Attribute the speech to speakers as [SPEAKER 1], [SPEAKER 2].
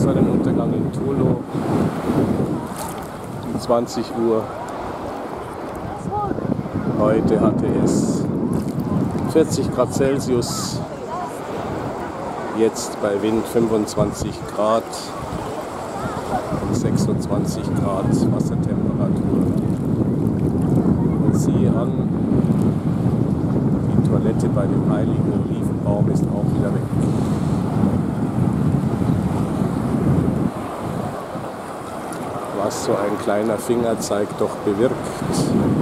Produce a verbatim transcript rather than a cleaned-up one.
[SPEAKER 1] Sonnenuntergang in Tulu um zwanzig Uhr. Heute hatte es vierzig Grad Celsius, jetzt bei Wind fünfundzwanzig Grad und sechsundzwanzig Grad Wassertemperatur. Und siehe an, die Toilette bei dem heiligen Olivenbaum ist auch wieder weg. Was so ein kleiner Fingerzeig doch bewirkt.